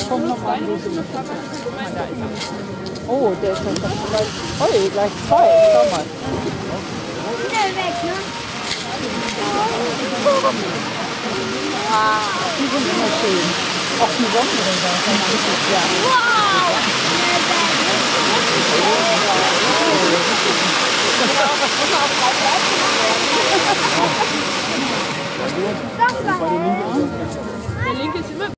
kommen noch ein. Oh, der ist schon gleich. Oh, gleich zwei. Schau mal. Schnell weg, ne? Die sind immer schön. Auch die Sonnenbilder. Ja. Wow! Das war Der linke ist immer